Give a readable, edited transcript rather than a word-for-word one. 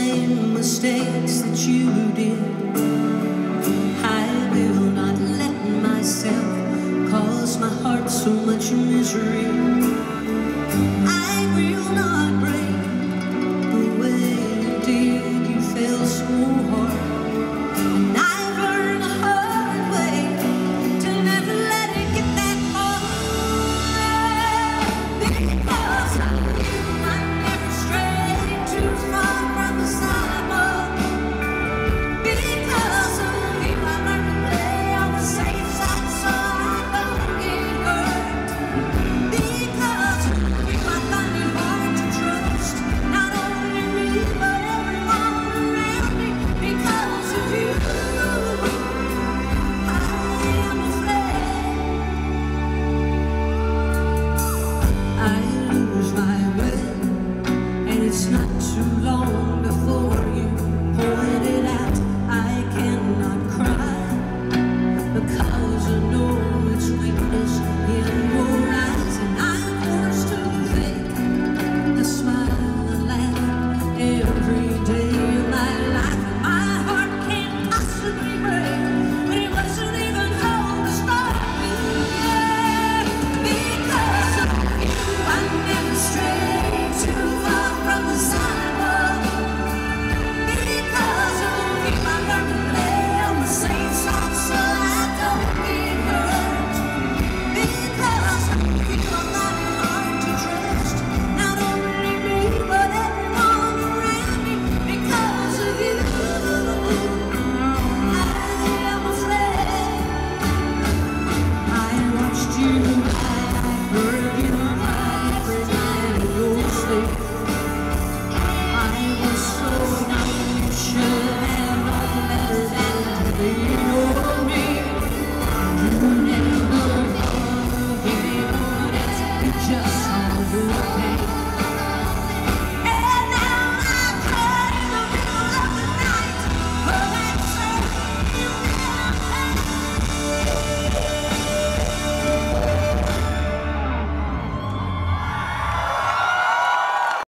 same mistakes that you did. I will not let myself cause my heart so much misery. I will not break the way you did. You fell so hard.